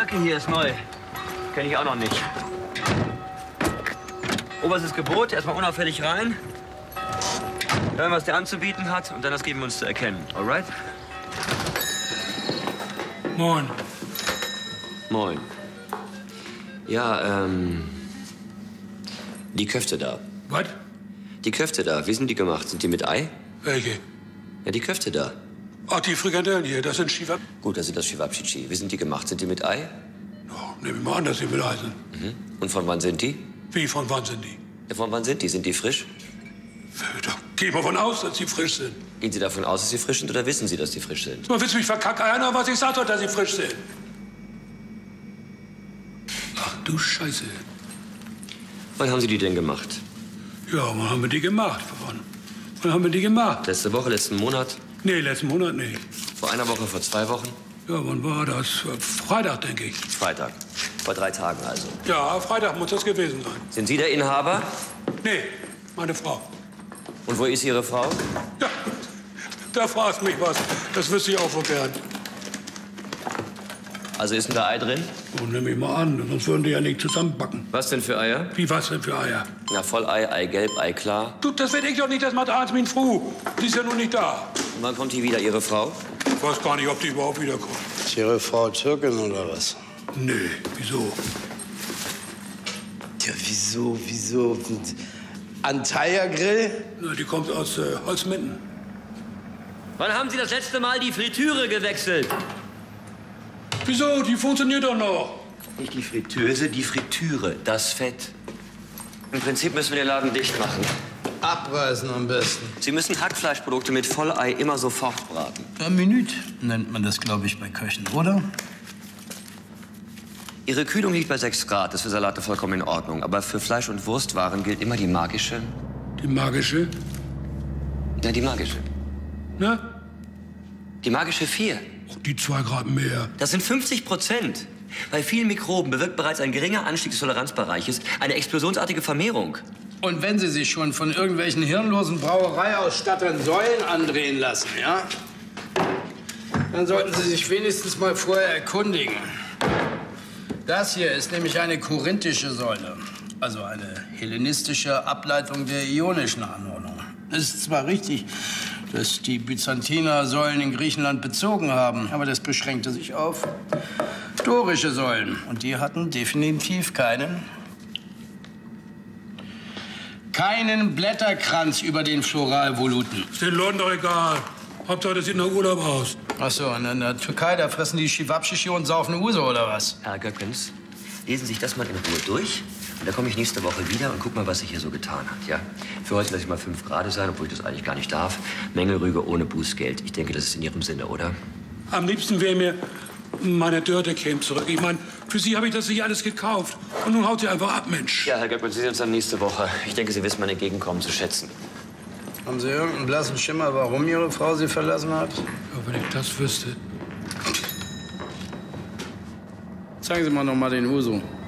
Jacke hier ist neu. Kenne ich auch noch nicht. Oberstes Gebot, erstmal unauffällig rein. Hören, was der anzubieten hat, und dann das geben wir uns zu erkennen. Alright? Moin. Moin. Ja, die Köfte da. Was? Die Köfte da, wie sind die gemacht? Sind die mit Ei? Welche? Ja, die Köfte da. Ach, die Frikadellen hier, das sind Schifab. Gut, das sind das Chivapchichi. Wie sind die gemacht? Sind die mit Ei? Ja, nehmen wir mal an, dass sie mit Ei sind. Mhm. Und von wann sind die? Wie, von wann sind die? Ja, von wann sind die? Sind die frisch? Da gehen wir von aus, dass sie frisch sind. Gehen Sie davon aus, dass sie frisch sind, oder wissen Sie, dass die frisch sind? Man willst du mich verkackern, was ich sagte, dass sie frisch sind? Ach du Scheiße. Wann haben Sie die denn gemacht? Ja, wann haben wir die gemacht? Wann haben wir die gemacht? Letzte Woche, letzten Monat? Nee, letzten Monat nicht. Vor einer Woche, vor 2 Wochen? Ja, wann war das? Freitag, denke ich. Freitag. Vor 3 Tagen also. Ja, Freitag muss das gewesen sein. Sind Sie der Inhaber? Nee, meine Frau. Und wo ist Ihre Frau? Ja, da fragst mich was. Das wüsste ich auch wohl gern. Also ist denn da Ei drin? Und nimm mich mal an, sonst würden die ja nicht zusammenbacken. Was denn für Eier? Wie, was denn für Eier? Na, Vollei, Eigelb, Eiklar. Du, das weiß ich doch nicht, das macht Arzt meine Frau. Die ist ja noch nicht da. Und wann kommt die wieder, Ihre Frau? Ich weiß gar nicht, ob die überhaupt wiederkommt. Ist Ihre Frau Türkin oder was? Nee, wieso? Ja, wieso? Antalya Grill? Na, die kommt aus Holzminden. Wann haben Sie das letzte Mal die Fritüre gewechselt? Wieso? Die funktioniert doch noch. Nicht die Fritteuse, die Fritüre, das Fett. Im Prinzip müssen wir den Laden dicht machen. Abreißen am besten. Sie müssen Hackfleischprodukte mit Vollei immer sofort braten. Ein Minute nennt man das, glaube ich, bei Köchen, oder? Ihre Kühlung liegt bei 6 Grad. Das ist für Salate vollkommen in Ordnung. Aber für Fleisch- und Wurstwaren gilt immer die magische. Die magische? Ja, die magische. Na? Die magische 4. Die 2 Grad mehr. Das sind 50%. Bei vielen Mikroben bewirkt bereits ein geringer Anstieg des Toleranzbereiches eine explosionsartige Vermehrung. Und wenn Sie sich schon von irgendwelchen hirnlosen Brauereiausstattern Säulen andrehen lassen, ja? Dann sollten Sie sich wenigstens mal vorher erkundigen. Das hier ist nämlich eine korinthische Säule. Also eine hellenistische Ableitung der ionischen Anordnung. Es ist zwar richtig, dass die Byzantiner Säulen in Griechenland bezogen haben, aber das beschränkte sich auf dorische Säulen. Und die hatten definitiv keinen Blätterkranz über den Floralvoluten. Ist den Leuten doch egal. Hauptsache, das sieht nach Urlaub aus. Ach so, in der Türkei, da fressen die Chivapchichi und saufen Uso, oder was? Herr Göckens, lesen Sie sich das mal in Ruhe durch. Und dann komme ich nächste Woche wieder und guck mal, was sich hier so getan hat, ja? Für heute lasse ich mal 5 Grad sein, obwohl ich das eigentlich gar nicht darf. Mängelrüge ohne Bußgeld. Ich denke, das ist in Ihrem Sinne, oder? Am liebsten wäre mir, meine Dörte käme zurück. Ich meine, für Sie habe ich das nicht alles gekauft. Und nun haut sie einfach ab, Mensch. Ja, Herr Göckens, Sie sehen uns dann nächste Woche. Ich denke, Sie wissen mein Entgegenkommen zu schätzen. Haben Sie irgendeinen blassen Schimmer, warum Ihre Frau Sie verlassen hat? Ja, wenn ich das wüsste. Zeigen Sie mal noch mal den Uso.